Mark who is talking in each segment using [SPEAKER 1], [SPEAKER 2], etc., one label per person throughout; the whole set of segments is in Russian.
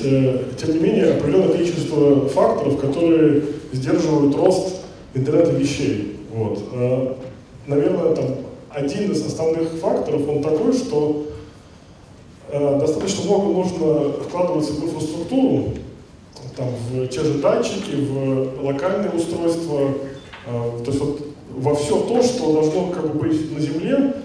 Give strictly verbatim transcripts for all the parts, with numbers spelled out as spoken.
[SPEAKER 1] тем не менее, определенное количество факторов, которые сдерживают рост интернета вещей. Вот. Наверное, там, один из основных факторов, он такой, что достаточно много нужно вкладываться в инфраструктуру, там, в те же датчики, в локальные устройства, то есть вот во все то, что должно как бы быть на Земле,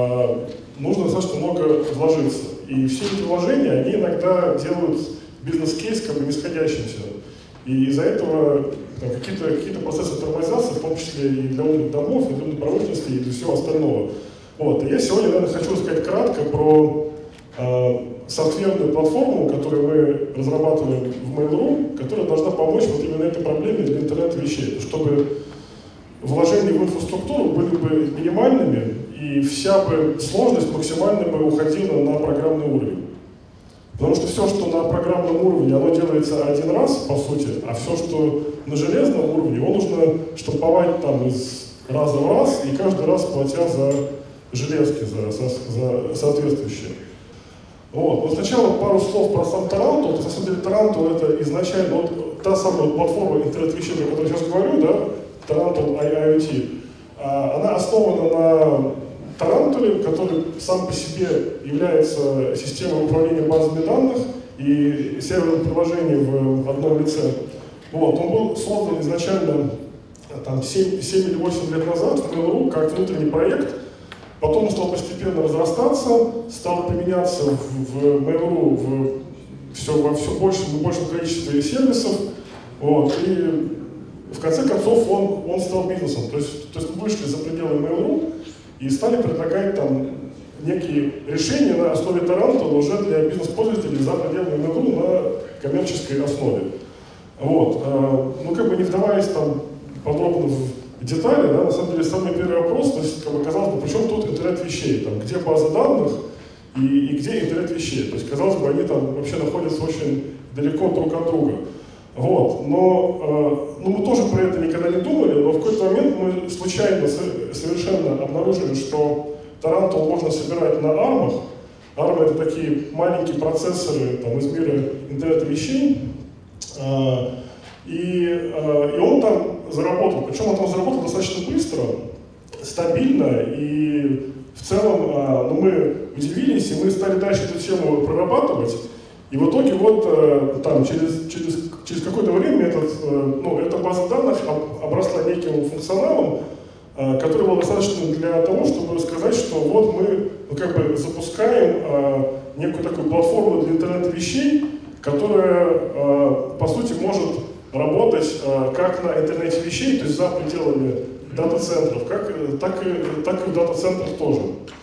[SPEAKER 1] нужно достаточно много вложиться. И все эти вложения, они иногда делают бизнес-кейс как бы нисходящимся. И из-за этого какие-то какие процессы тормозятся, в том числе и для умных домов, и для умной промышленности, и для всего остального. Вот. И я сегодня, наверное, хочу сказать кратко про э, софтверную платформу, которую мы разрабатываем в Mail.ru, которая должна помочь вот именно этой проблеме для интернета вещей, чтобы вложения в инфраструктуру были бы минимальными, и вся бы сложность максимально бы уходила на программный уровень. Потому что все, что на программном уровне, оно делается один раз, по сути, а все, что на железном уровне, его нужно штамповать там из раза в раз, и каждый раз платя за железки, за, за, за соответствующие. Вот. Но сначала пару слов про сам Tarantul. На самом деле Tarantul это изначально вот, та самая вот платформа интернет-вещей, о которой я сейчас говорю, да, Tarantul IoT, она основана на Tarantul, который сам по себе является системой управления базами данных и серверным приложением в одном лице. Вот. Он был создан изначально там, семь, семь или восемь лет назад в Mail.ru как внутренний проект, потом он стал постепенно разрастаться, стал применяться в, в Mail.ru в все, во все большем и большем количестве сервисов. Вот. И в конце концов он, он стал бизнесом. То есть, то есть мы вышли за пределы Mail.ru и стали предлагать там некие решения на основе Tarantul уже для бизнес-пользователей за пределами Mail.ru на коммерческой основе. Вот. Ну, как бы не вдаваясь там подробно в детали, да, на самом деле самый первый вопрос, то есть, как бы, казалось бы, при чем тут интернет вещей, там, где база данных и, и где интернет вещей. То есть, казалось бы, они там вообще находятся очень далеко друг от друга. Вот. Но э, ну, мы тоже про это никогда не думали, но в какой-то момент мы случайно совершенно обнаружили, что Tarantul можно собирать на армах. армы — это такие маленькие процессоры там, из мира интернета вещей. Э, и, э, и он там заработал. Причем он там заработал достаточно быстро, стабильно. И в целом э, ну, мы удивились, и мы стали дальше эту тему прорабатывать. И в итоге вот э, там, через, через, через какое-то время этот, э, ну, эта база данных обросла неким функционалом, э, который был достаточно для того, чтобы сказать, что вот мы ну, как бы запускаем э, некую такую платформу для интернета вещей, которая э, по сути может работать э, как на интернете вещей, то есть за пределами дата-центров, как, так, и, так и в дата-центрах тоже.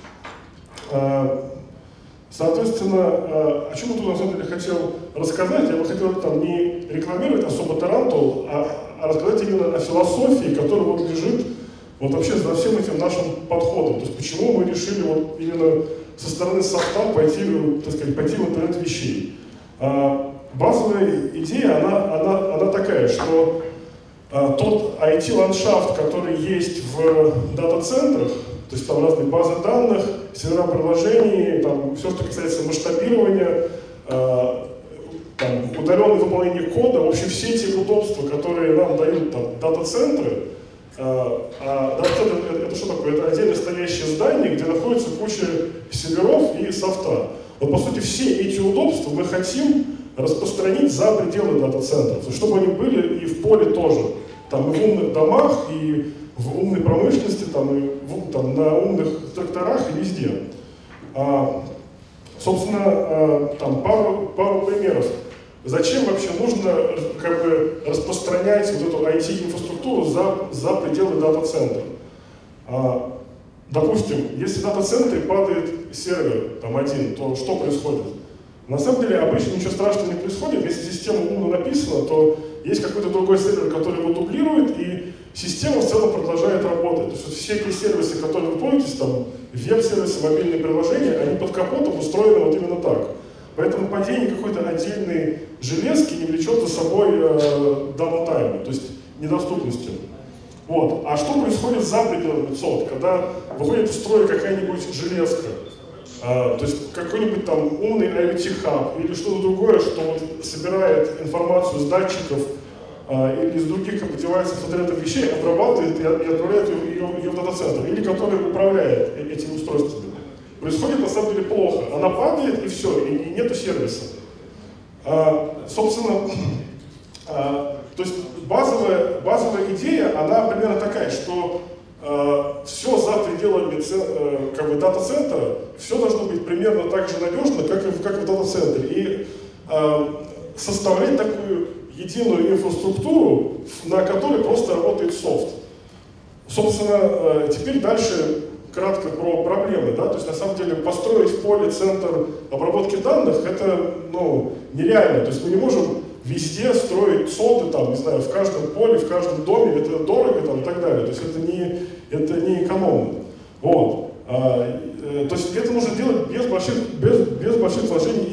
[SPEAKER 1] Э, Соответственно, о чем я тут на самом деле хотел рассказать, я бы хотел там не рекламировать особо Tarantul, а, а рассказать именно о философии, которая вот лежит вот вообще за всем этим нашим подходом. То есть почему мы решили вот именно со стороны софта пойти, так сказать, пойти в интернет вещей. А, базовая идея, она, она, она такая, что а, тот ай ти-ландшафт, который есть в дата-центрах, то есть там разные базы данных, сервера приложений, там, все, что касается масштабирования, э, там, удаленное выполнение кода, в общем, все эти удобства, которые нам дают там, дата-центры. Э, а дата-центр это, это что такое? Это отдельно стоящее здание, где находится куча серверов и софта. Вот, по сути, все эти удобства мы хотим распространить за пределы дата-центров, чтобы они были и в поле тоже, там, и в умных домах, и в умной промышленности, там, и в, там, на умных тракторах и везде. А, собственно, а, там пару, пару примеров. Зачем вообще нужно как бы, распространять вот эту ай ти-инфраструктуру за, за пределы дата-центра? А, допустим, если в дата-центре падает сервер там, один, то что происходит? На самом деле обычно ничего страшного не происходит. Если система умно написана, то есть какой-то другой сервер, который его дублирует, и система в целом продолжает работать. То есть вот все эти сервисы, которые вы пользуетесь, там, веб-сервисы, мобильные приложения, они под капотом устроены вот именно так. Поэтому падение какой-то отдельной железки не влечет за собой э, даунтайма, то есть недоступности. Вот. А что происходит за пределами сот, когда выходит из строя какая-нибудь железка? А, то есть какой-нибудь там умный IoT-хаб или что-то другое, что вот собирает информацию с датчиков а, или из других как бы, девайсов интернета вещей, обрабатывает и, и отправляет ее, ее, ее в дата-центр, или который управляет этими устройствами. Происходит на самом деле плохо. Она падает и все, и, и нету сервиса. А, собственно, а, то есть базовая, базовая идея, она примерно такая, что а, все за пределами а, как бы, дата-центра, все должно быть примерно так же надежно, как и, как и в дата-центре. И а, составлять такую единую инфраструктуру, на которой просто работает софт. Собственно, а, теперь дальше кратко про проблемы, да, то есть на самом деле построить в поле центр обработки данных это, ну, нереально, то есть мы не можем везде строить соты, там, не знаю, в каждом поле, в каждом доме, это дорого там, и так далее, то есть это не, это не экономно. Вот. А, э, то есть это нужно делать без больших, без, без больших вложений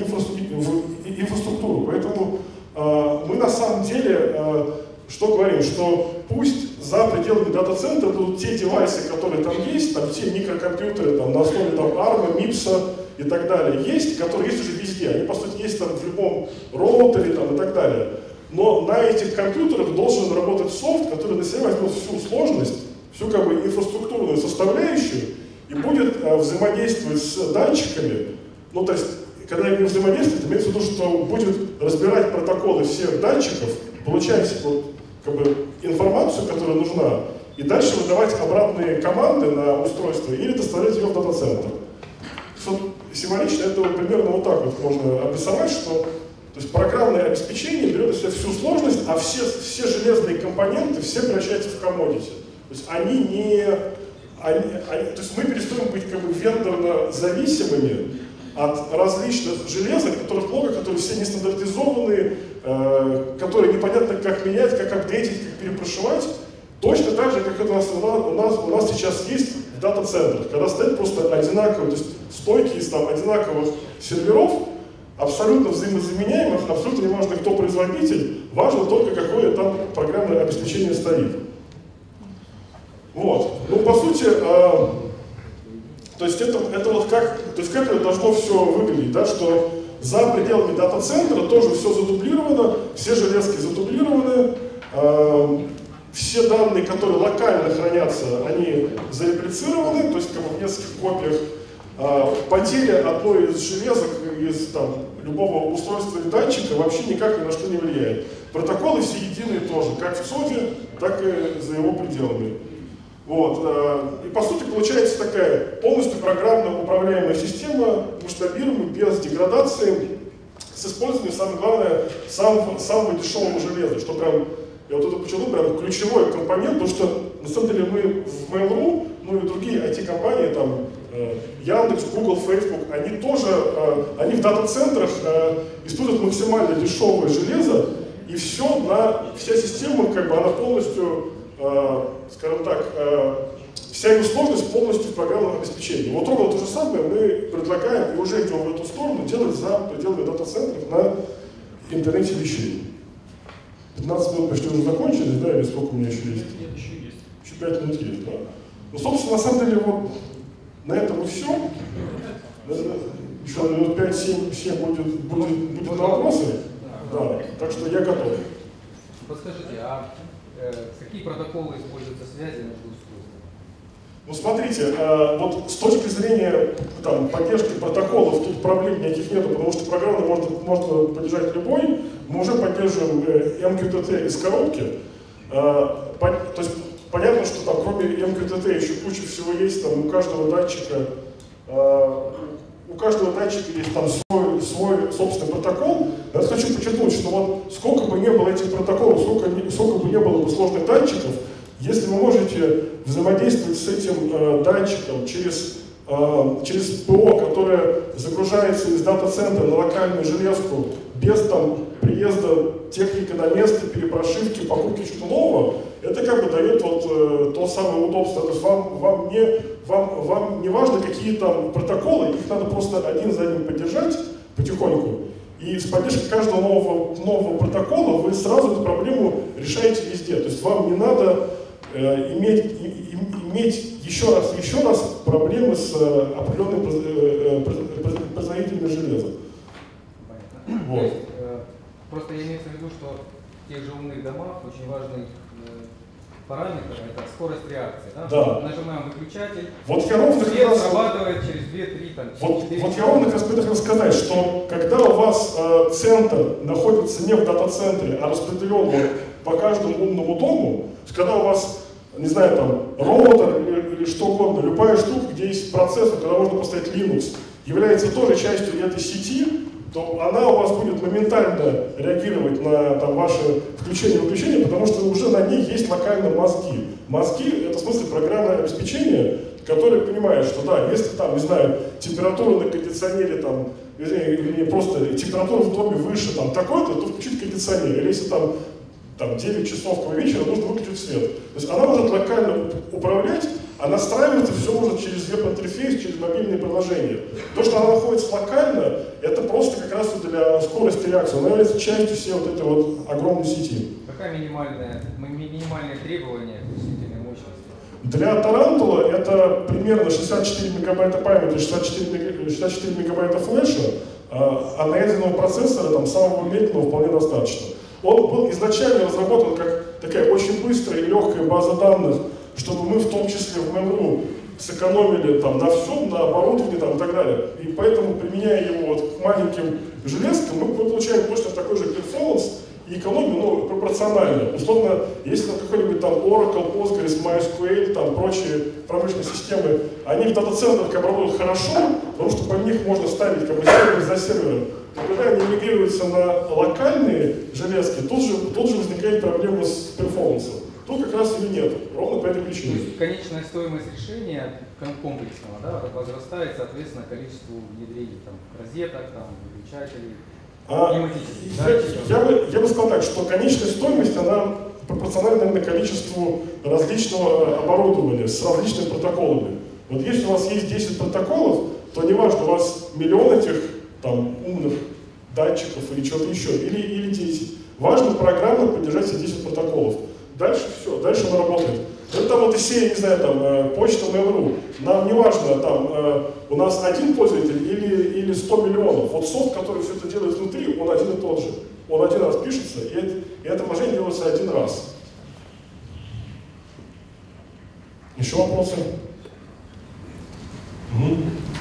[SPEAKER 1] в инфраструктуру, поэтому а, мы на самом деле а, что говорим, что пусть за пределами дата-центра будут те девайсы, которые там есть, там те микрокомпьютеры там, на основе там, арма, мипса и так далее, есть, которые есть уже везде. Они, по сути, есть там в любом роутере там, и так далее. Но на этих компьютерах должен работать софт, который на себя возьмет всю сложность, всю как бы, инфраструктурную составляющую и будет а, взаимодействовать с датчиками. Ну, то есть, когда я говорю взаимодействовать, имеется в виду, что будет разбирать протоколы всех датчиков, получать вот, как бы, информацию, которая нужна, и дальше выдавать обратные команды на устройство или доставлять ее в дата-центр. Символично это вот примерно вот так вот можно обрисовать, что то есть программное обеспечение берет в себя всю сложность, а все, все железные компоненты все превращаются в commodity. То есть они не... Они, они, то есть мы перестаем быть как бы вендорно зависимыми от различных железок, которых много, которые все нестандартизованные, э, которые непонятно как менять, как апдейтить, как перепрошивать. Точно так же, как это у нас, у нас, у нас сейчас есть в дата-центрах, когда стоят просто одинаковые, то есть стойки из там, одинаковых серверов, абсолютно взаимозаменяемых, абсолютно не важно, кто производитель, важно только, какое там программное обеспечение стоит. Вот. Ну, по сути, э, то есть это, это вот как, то есть как это должно все выглядеть, да, что за пределами дата-центра тоже все задублировано, все железки задублированы, э, все данные, которые локально хранятся, они зареплицированы, то есть как бы в нескольких копиях. Э, потеря одной из железок, из там, любого устройства или датчика вообще никак ни на что не влияет. Протоколы все единые тоже, как в софте, так и за его пределами. Вот. И по сути получается такая полностью программно управляемая система, масштабируемая, без деградации, с использованием, самое главное, самого, самого дешевого железа, что прям, я вот это подчеркнул, прям ключевой компонент, потому что на самом деле мы в Mail.ru, ну и другие ай ти-компании, там, Яндекс, Google, Facebook, они тоже, они в дата-центрах используют максимально дешевое железо, и все на, вся система, как бы, она полностью, скажем так, вся ее сложность полностью в программном обеспечении. Вот ровно то же самое мы предлагаем и уже идем в эту сторону делать за пределами дата-центров на интернете вещей. пятнадцать минут почти уже закончились, да, или сколько у меня еще есть?
[SPEAKER 2] Нет, еще есть.
[SPEAKER 1] Еще пять минут есть, да. Ну, собственно, на самом деле, вот на этом и все. Еще минут пять-семь будет, будет, будет на вопросы. Да, так что я готов.
[SPEAKER 2] Подскажите, а э, какие протоколы используются связи между устройствами?
[SPEAKER 1] Ну, смотрите, э, вот с точки зрения там, поддержки протоколов тут проблем никаких нету, потому что программно можно, можно поддержать любой. Мы уже поддерживаем э, эм кью ти ти из коробки. Э, по, то есть понятно, что там кроме эм кью ти ти еще куча всего есть, там у каждого датчика, э, у каждого датчика есть там свой, свой собственный протокол. Я хочу подчеркнуть, что вот сколько бы ни было этих протоколов, сколько, сколько бы ни было бы сложных датчиков, если вы можете взаимодействовать с этим э, датчиком через, э, через ПО, которое загружается из дата-центра на локальную железку, без там, приезда техника на место, перепрошивки, покупки чего-то нового, это как бы дает вот, э, то самое удобство. То есть вам, вам, не, вам, вам не важно, какие там протоколы, их надо просто один за одним поддержать потихоньку. И с поддержкой каждого нового, нового протокола вы сразу эту проблему решаете везде. То есть вам не надо э, иметь, и, иметь еще раз, еще раз проблемы с э, определенными производителями железа.
[SPEAKER 2] Понятно.
[SPEAKER 1] Вот.
[SPEAKER 2] То есть, э, просто я имею в виду, что в тех же умных домах очень важный э, параметр — это скорость реакции. Да?
[SPEAKER 1] Да.
[SPEAKER 2] Нажимаем выключатель,
[SPEAKER 1] Вот я ровно
[SPEAKER 2] свет
[SPEAKER 1] раз...
[SPEAKER 2] срабатывает через две-три, там,
[SPEAKER 1] Вот,
[SPEAKER 2] четыре.
[SPEAKER 1] вот я ровно как раз хотел сказать, что когда у вас э, центр находится не в дата-центре, а распределен вот по каждому умному дому, когда у вас, не знаю, там, роутер или, или что угодно, любая штука, где есть процессор, куда можно поставить Linux, является тоже частью этой сети, то она у вас будет моментально реагировать на там, ваше включение-выключение, потому что уже на ней есть локально мозги. Мозги — это в смысле программное обеспечение, которое понимает, что да, если там, не знаю, температура на кондиционере, там, вернее, вернее, просто температура в доме выше там такой-то, то включить кондиционер. Или если там, там девять часов вечера, нужно выключить свет. То есть она может локально управлять, а настраивается все может через веб-интерфейс, через мобильные приложения. То, что она находится локально, это просто как раз для скорости реакции. Она является частью всей вот этой вот огромной сети.
[SPEAKER 2] Какая минимальная, минимальное требование к вычислительной мощности?
[SPEAKER 1] Для Тарантула это примерно шестьдесят четыре мегабайта памяти, шестьдесят четыре мегабайта флеша, а на ядерного процессора там, самого медленного вполне достаточно. Он был изначально разработан как такая очень быстрая и легкая база данных, чтобы мы в том числе в Mail.ru сэкономили там, на всем, на оборудовании там, и так далее. И поэтому, применяя его вот к маленьким железкам, мы, мы получаем точно такой же перформанс и экономию, ну, пропорционально. Условно, если там какой-нибудь там Oracle, Postgres, MySQL, там прочие промышленные системы, они в дата-центрах обработают хорошо, потому что по них можно ставить как бы сервер за сервером. Но когда они мигрируются на локальные железки, тут же, тут же возникает проблема с перформансом. Тут как раз ее нет, ровно по этой причине.
[SPEAKER 2] То есть конечная стоимость решения комплексного, да, возрастает, соответственно, количеству внедрений, там, розеток, там, выключателей,
[SPEAKER 1] а,
[SPEAKER 2] климатических,
[SPEAKER 1] я,
[SPEAKER 2] да,
[SPEAKER 1] я, бы, я бы сказал так, что конечная стоимость, она пропорциональна, наверное, количеству различного оборудования с различными протоколами. Вот если у вас есть десять протоколов, то неважно, у вас миллион этих там, умных датчиков или чего-то еще, или, или десять. Важно программно поддержать все десять протоколов. Дальше все, дальше она работает. Это там вот из серии, не знаю, там, э, почта Mail.ru. Нам не важно, там, э, у нас один пользователь или, или сто миллионов. Вот софт, который все это делает внутри, он один и тот же. Он один раз пишется, и это, и это приложение делается один раз. Еще вопросы? Угу.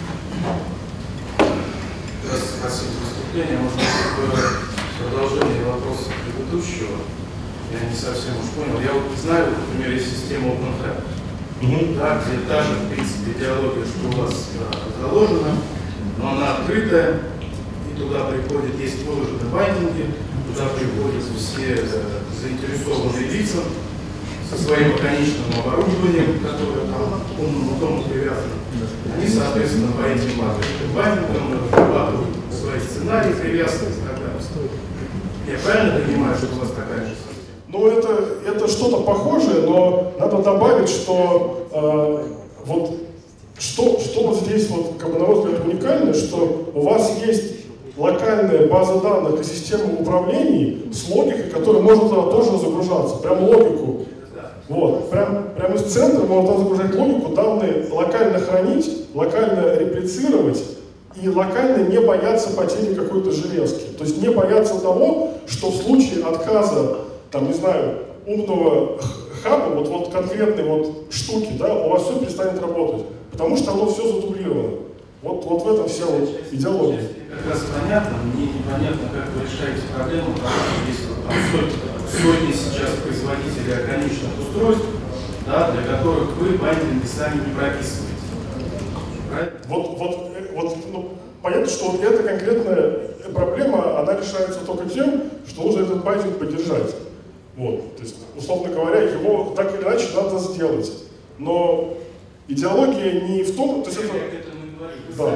[SPEAKER 3] Спасибо за выступление. Может быть, продолжение вопроса предыдущего. Я не совсем уж понял. Я вот знаю, например, есть система OpenHAB, mm-hmm. да, где та же, в принципе, идеология, что у вас да, заложена, но она открытая, и туда приходят, есть выложены байдинги, туда приходят все э, заинтересованные лица со своим конечным оборудованием, которое там к умному дому привязано. Они, соответственно, по этим байдингам разрабатывают свои сценарии, привязанные и так далее. Я правильно понимаю, что у вас такая же?
[SPEAKER 1] Ну, это, это что-то похожее, но надо добавить, что э, вот что, что вот здесь, вот, как бы, на мой взгляд, уникально, что у вас есть локальная база данных и система управлений с логикой, которая может туда тоже загружаться, прям логику. Вот, прям, прям из центра можно загружать логику, данные локально хранить, локально реплицировать и локально не бояться потери какой-то железки. То есть не бояться того, что в случае отказа там, не знаю, умного хаба, вот, вот конкретной вот штуки, да, у вас все перестанет работать, потому что оно все задублировано. Вот, вот в этом вся вот идеология.
[SPEAKER 3] Как раз понятно, мне непонятно, как вы решаете проблему, потому что есть вот, там, сотни, сотни сейчас производителей ограниченных устройств, да, для которых вы байдинги сами не прописываете. Правильно?
[SPEAKER 1] Вот, вот, вот ну, понятно, что вот эта конкретная проблема, она решается только тем, что нужно этот байдинг поддержать. Вот, то есть, условно говоря, его так или иначе надо сделать. Но идеология не в том, то есть это... Да.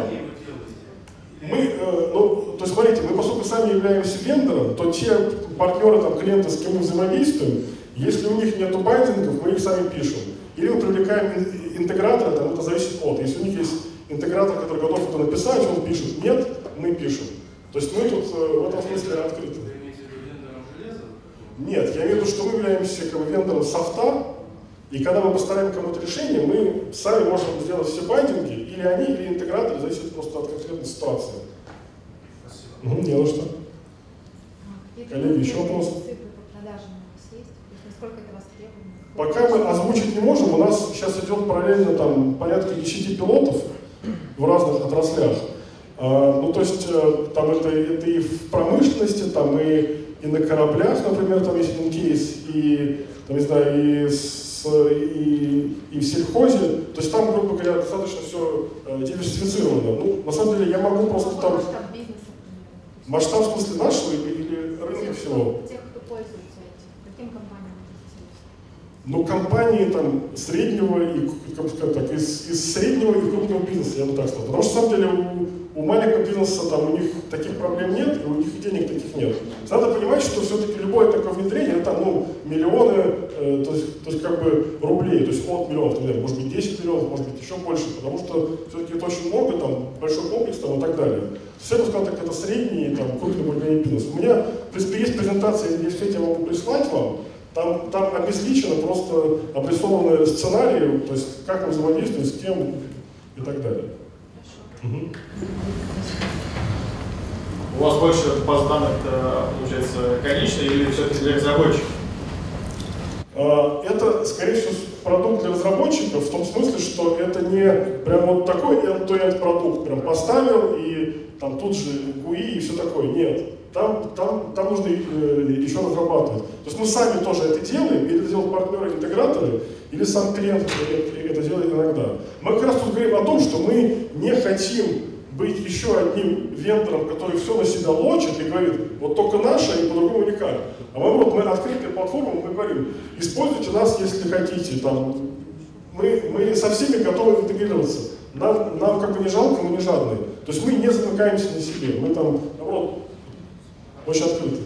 [SPEAKER 1] Мы, э, ну, то есть, смотрите, мы, поскольку сами являемся вендором, то те партнеры, там, клиенты, с кем мы взаимодействуем, если у них нет байдингов, мы их сами пишем. Или мы привлекаем интегратора, там, это зависит от. Если у них есть интегратор, который готов это написать, он пишет. Нет, мы пишем. То есть мы тут э, в этом смысле открыты. Нет, я имею в виду, что мы являемся как бы вендором софта, И когда мы поставим кому-то решение, мы сами можем сделать все байдинги, или они, или интеграторы, зависит просто от конкретной ситуации.
[SPEAKER 3] Спасибо.
[SPEAKER 1] Угу, не на что. Коллеги, еще вопросы? Пока мы озвучить не можем, у нас сейчас идет параллельно там порядка десяти пилотов в разных отраслях. А, ну, то есть там это, это и в промышленности, там и, и на кораблях, например, там есть один кейс, и, там, не знаю, и, с, и, и в сельхозе. То есть там, грубо говоря, достаточно все э, диверсифицировано. Ну, на самом деле я могу просто там...
[SPEAKER 4] Масштаб бизнеса, например.
[SPEAKER 1] Масштаб в смысле нашего или, или рынка всего?
[SPEAKER 4] Тех, кто пользуется этим. Каким компаниям интересуется?
[SPEAKER 1] Ну, компании там среднего и, как сказать так, из, из среднего и крупного бизнеса, я бы так сказал. Потому что, на самом деле, у, у маленького бизнеса там у них таких проблем нет, и у них и денег таких нет. Надо понимать, что все-таки любое такое внедрение, это ну, миллионы, э, то, есть, то есть как бы рублей, то есть от миллионов, например, может быть десять миллионов, может быть еще больше, потому что все-таки это очень много, там, большой комплекс там, и так далее. То есть я бы сказал, так, это средний, там, крупный более-менее бизнес. У меня, в принципе, есть презентация, если хотите, я могу прислать вам. Там, там обезличено, просто обрисованы сценарии, то есть как мы взаимодействуем, с кем и так далее. Угу.
[SPEAKER 5] У вас больше баз данных, получается, конечный или все-таки для разработчиков?
[SPEAKER 1] Это, скорее всего, продукт для разработчиков в том смысле, что это не прям вот такой end-to-end продукт, прям поставил и там тут же джи ю ай и все такое. Нет. Там, там, там нужно э, еще разрабатывать. То есть мы сами тоже это делаем, или это делают партнеры-интеграторы, или сам клиент это делает иногда. Мы как раз тут говорим о том, что мы не хотим быть еще одним вендором, который все на себя лочит и говорит, вот только наше и по-другому никак. А мы, вот, мы открытая платформа, мы говорим, используйте нас, если хотите. Там, мы, мы со всеми готовы интегрироваться. Нам, нам как бы не жалко, мы не жадные. То есть мы не замыкаемся на себе. Мы там, наоборот, очень открыто.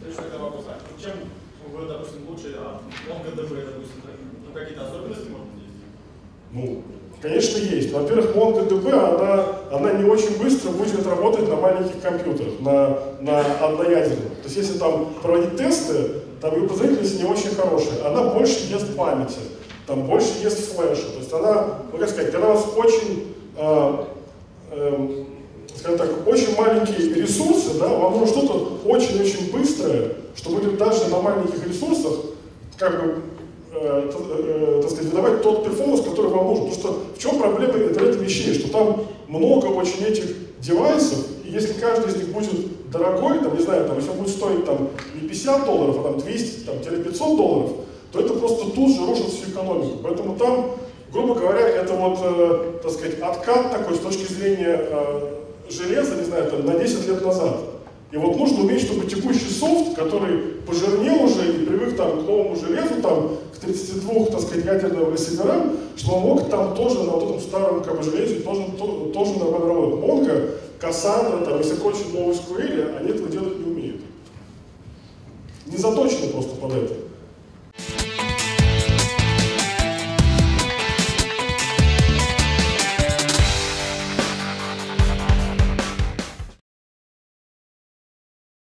[SPEAKER 5] Чем вы, допустим, лучше MongoDB, допустим, ну, какие-то особенности можно здесь?
[SPEAKER 1] Ну, конечно, есть. Во-первых, MongoDB, она, она не очень быстро будет работать на маленьких компьютерах, на, на одноядерных. То есть, если там проводить тесты, там ее производительность не очень хорошая. Она больше ест памяти, там больше ест флеша. То есть, она, ну, как сказать, когда у вас очень... Э, э, скажем так, очень маленькие ресурсы, да, вам нужно что-то очень-очень быстрое, что будет даже на маленьких ресурсах, как бы, э, э, так сказать, выдавать тот перформанс, который вам нужен. Потому что в чем проблема интернета вещей, что там много очень этих девайсов, и если каждый из них будет дорогой, там, не знаю, там, если он будет стоить там, не пятьдесят долларов, а там, двести пятьсот долларов, то это просто тут же рушит всю экономику. Поэтому там, грубо говоря, это вот, э, так сказать, откат такой с точки зрения э, железо, не знаю, там, на десять лет назад. И вот нужно уметь, чтобы текущий софт, который пожирнел уже и привык там, к новому железу, там, к тридцати двум, так сказать, ядерным ресиверам, что он мог там тоже на вот этом старом как бы, железе тоже, то, тоже нормально работать. Mongo, Cassandra, там, если хочет новый эс ку эль, они этого делать не умеют. Не заточены просто под это.